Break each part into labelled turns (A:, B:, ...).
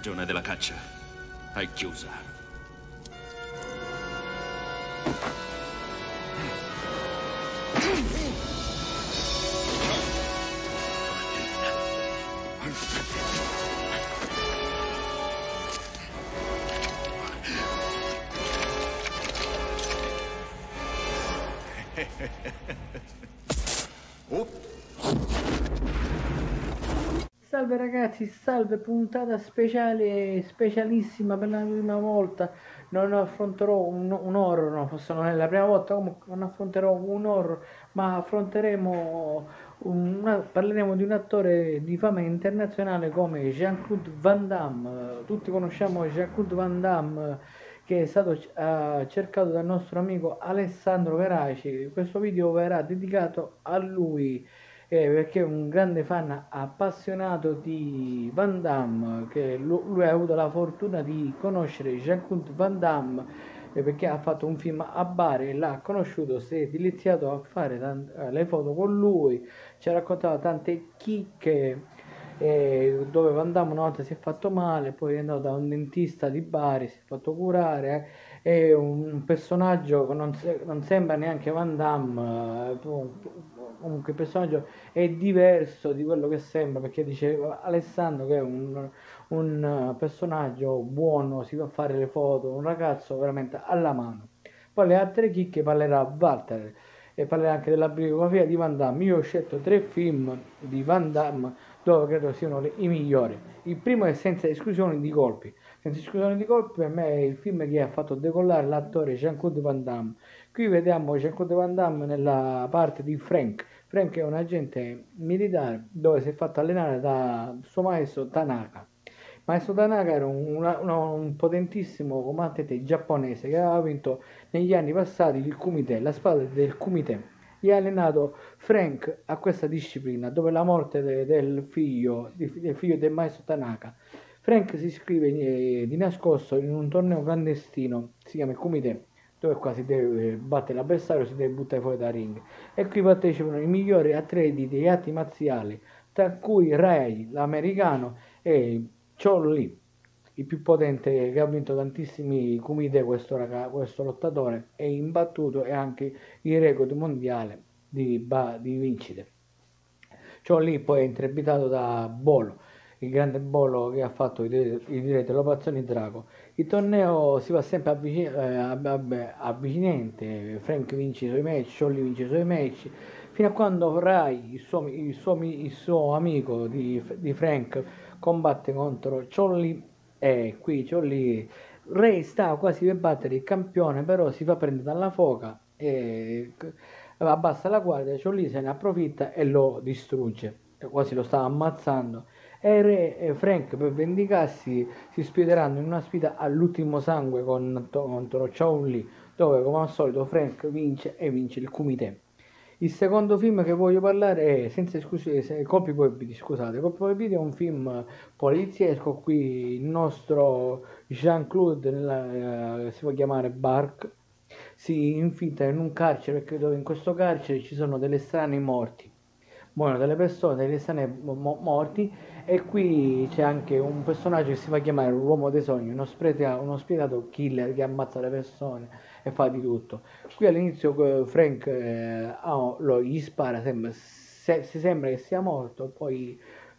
A: stagione della caccia è chiusa.
B: Salve ragazzi, salve, puntata speciale, specialissima per la prima volta. Non affronterò un horror, no, forse non è la prima volta, comunque non affronterò un horror, ma affronteremo parleremo di un attore di fama internazionale come Jean-Claude Van Damme. Tutti conosciamo Jean-Claude Van Damme, che è stato cercato dal nostro amico Alessandro Veraci. Questo video verrà dedicato a lui, perché è un grande fan appassionato di Van Damme, che lui ha avuto la fortuna di conoscere Jean-Claude Van Damme, perché ha fatto un film a Bari e l'ha conosciuto, si è deliziato a fare le foto con lui, ci ha raccontato tante chicche, dove Van Damme una volta si è fatto male, poi è andato da un dentista di Bari, si è fatto curare, è un personaggio che non sembra neanche Van Damme, comunque il personaggio è diverso di quello che sembra, perché dice Alessandro che è un personaggio buono, si fa fare le foto, un ragazzo veramente alla mano. Poi le altre chicche parlerà Walter e parlerà anche della biografia di Van Damme. Io ho scelto 3 film di Van Damme dove credo siano i migliori. Il primo è Senza esclusione di colpi. Senza esclusione di colpi per me è il film che ha fatto decollare l'attore Jean-Claude Van Damme. Qui vediamo Jean-Claude Van Damme nella parte di Frank. Frank è un agente militare dove si è fatto allenare da suo maestro Tanaka. Maestro Tanaka era un potentissimo combattente giapponese che aveva vinto negli anni passati il Kumite, la spada del Kumite. Gli ha allenato Frank a questa disciplina, dove la morte del figlio del maestro Tanaka. Frank si iscrive di nascosto in un torneo clandestino, si chiama il Kumite, dove qua si deve battere l'avversario, si deve buttare fuori da ring. E qui partecipano i migliori atleti degli arti marziali, tra cui Ray, l'americano, e Chon Li, il più potente, che ha vinto tantissimi Kumite, questo lottatore, è imbattuto e anche il record mondiale di vincite. Chon Li poi è interpretato da Bolo, il grande Bolo che ha fatto il diretto dell'Operazione Drago. Il torneo si va sempre avvicinante, Frank vince i suoi match, Chon Li vince i suoi match, fino a quando Rai, il suo amico di Frank, combatte contro Chon Li, e qui Chon Li, Ray sta quasi per battere il campione, però si fa prendere dalla foca e abbassa la guardia. Chon Li se ne approfitta e lo distrugge, quasi lo stava ammazzando. E Re e Frank, per vendicarsi, si sfideranno in una sfida all'ultimo sangue contro Chon Li, dove come al solito Frank vince e vince il Kumite. Il secondo film che voglio parlare è Senza esclusione, Colpi Proibiti, scusate. Colpi Proibiti è un film poliziesco. Qui il nostro Jean-Claude, si può chiamare Bark, si infiltra in un carcere, perché dove in questo carcere ci sono delle strane morti. Muoiono delle persone, delle strane morti, e qui c'è anche un personaggio che si fa chiamare l'uomo dei sogni, uno spietato killer che ammazza le persone e fa di tutto. Qui all'inizio Frank gli spara, si sembra che sia morto, poi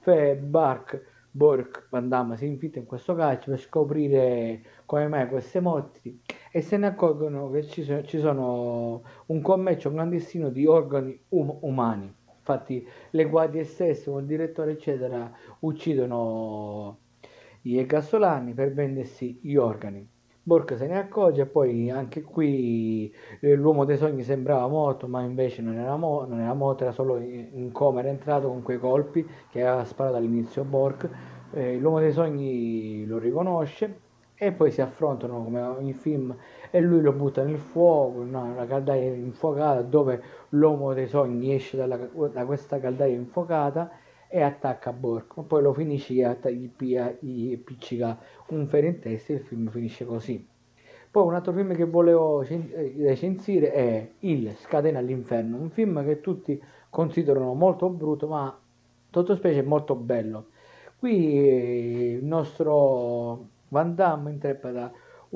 B: Bork Van Damme si infiltra in questo carcere per scoprire come mai queste morti, e se ne accorgono che ci sono un commercio clandestino di organi umani. Infatti le guardie stesse, con il direttore eccetera, uccidono i Casolani per vendersi gli organi. Bork se ne accorge, e poi anche qui l'uomo dei sogni sembrava morto, ma invece non era morto, era solo in coma, era entrato con quei colpi che aveva sparato all'inizio Bork. L'uomo dei sogni lo riconosce e poi si affrontano come ogni film, e lui lo butta nel fuoco, in una caldaia infuocata, dove l'uomo dei sogni esce da questa caldaia infuocata e attacca Bork, ma poi lo finisce, gli appiccica un ferro in testa e il film finisce così. Poi un altro film che volevo recensire è Il Scatena all'inferno, un film che tutti considerano molto brutto, ma sottospecie molto bello. Qui il nostro Van Damme interpreta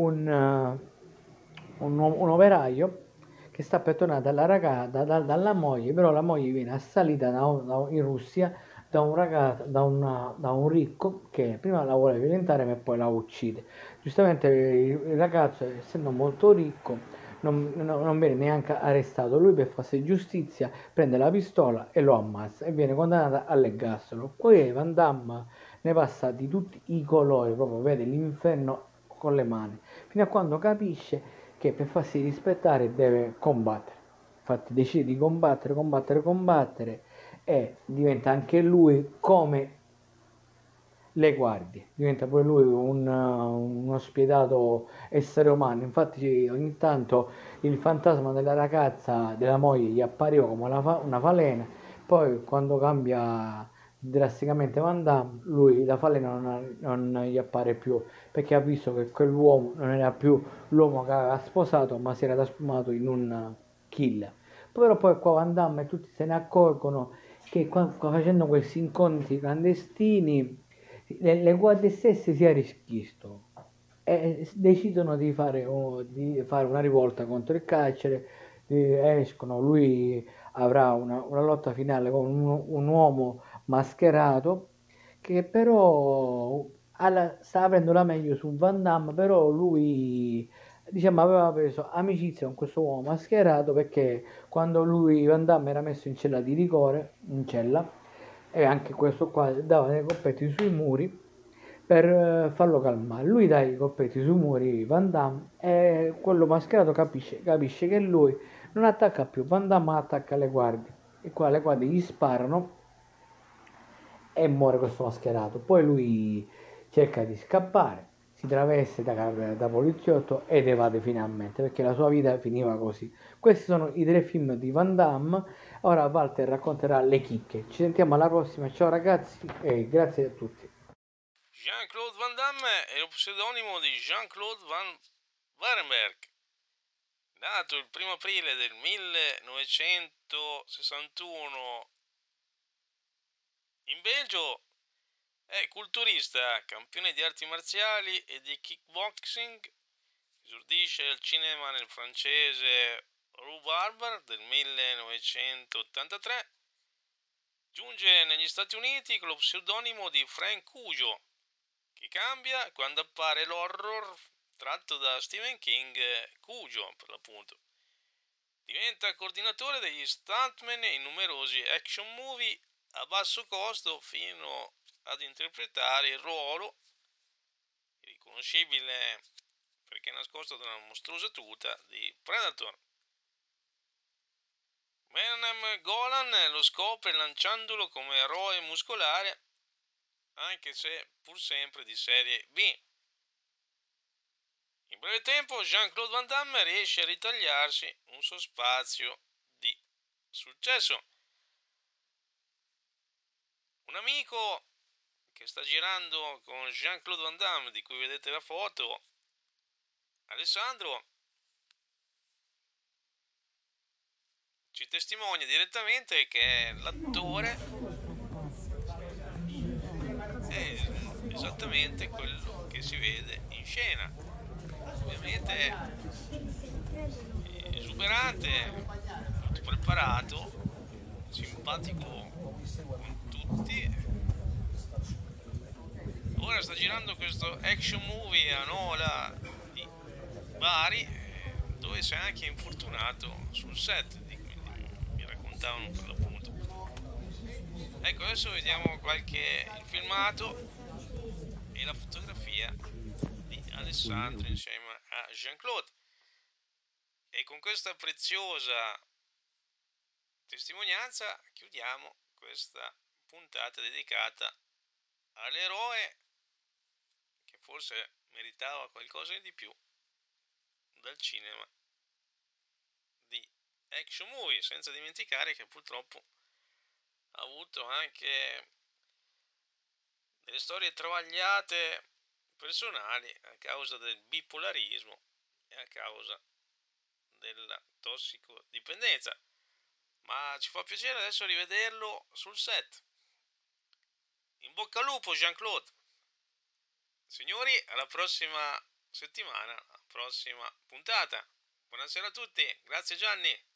B: un operaio che sta per tornare dalla ragazza, dalla moglie, però la moglie viene assalita in Russia da un ricco che prima la vuole violentare ma poi la uccide. Giustamente il ragazzo, essendo molto ricco, non viene neanche arrestato. Lui, per farsi giustizia, prende la pistola e lo ammazza e viene condannato all'ergastolo. Poi Van Damme ne passa di tutti i colori, proprio vede l'inferno con le mani, fino a quando capisce che per farsi rispettare deve combattere. Infatti decide di combattere e diventa anche lui come le guardie, diventa poi lui uno spietato essere umano. Infatti ogni tanto il fantasma della ragazza, della moglie, gli appariva come una falena, poi quando cambia drasticamente Van Damme, lui la falena non gli appare più, perché ha visto che quell'uomo non era più l'uomo che aveva sposato, ma si era trasformato in un killer. Però poi qua Van Damme e tutti se ne accorgono che facendo questi incontri clandestini le guardie stesse si arrischiscono e decidono di fare una rivolta contro il carcere, escono, lui avrà una lotta finale con un uomo mascherato che però stava prendendo la meglio su Van Damme, però lui diciamo aveva preso amicizia con questo uomo mascherato perché quando lui Van Damme era messo in cella di rigore, in cella, e anche questo qua dava dei colpetti sui muri per farlo calmare. Lui dà i colpetti sui muri Van Damme e quello mascherato capisce che lui non attacca più Van Damme ma attacca le guardie e qua le guardie gli sparano e muore questo mascherato. Poi lui cerca di scappare, si traveste da poliziotto ed evade finalmente perché la sua vita finiva così. Questi sono i tre film di Van Damme. Ora Walter racconterà le chicche. Ci sentiamo alla prossima. Ciao ragazzi e grazie a tutti.
C: Jean-Claude Van Damme è lo pseudonimo di Jean-Claude Van Warenberg, nato il 1 aprile del 1961 in Belgio. È culturista, campione di arti marziali e di kickboxing. Esordisce al cinema nel francese Rue Barber del 1983. Giunge negli Stati Uniti con lo pseudonimo di Frank Cujo, che cambia quando appare l'horror tratto da Stephen King, Cujo per l'appunto. Diventa coordinatore degli stuntman in numerosi action movie a basso costo fino ad interpretare il ruolo, riconoscibile perché è nascosto da una mostruosa tuta, di Predator. Bernham Golan lo scopre lanciandolo come eroe muscolare, anche se pur sempre di serie B. In breve tempo Jean-Claude Van Damme riesce a ritagliarsi un suo spazio di successo. Un amico che sta girando con Jean-Claude Van Damme, di cui vedete la foto, Alessandro, ci testimonia direttamente che l'attore è esattamente quello che si vede in scena. Ovviamente esuberante, molto preparato, simpatico con tutti. Ora sta girando questo action movie a Nola di Bari, dove si è anche infortunato sul set, di cui mi raccontavano per l'appunto. Ecco, adesso vediamo il filmato e la fotografia di Alessandro insieme a Jean-Claude. E con questa preziosa testimonianza chiudiamo questa puntata dedicata all'eroe che forse meritava qualcosa di più dal cinema di action movie, senza dimenticare che purtroppo ha avuto anche delle storie travagliate personali a causa del bipolarismo e a causa della tossicodipendenza. Ma ci fa piacere adesso rivederlo sul set. In bocca al lupo, Jean-Claude. Signori, alla prossima settimana, alla prossima puntata. Buonasera a tutti, grazie Gianni.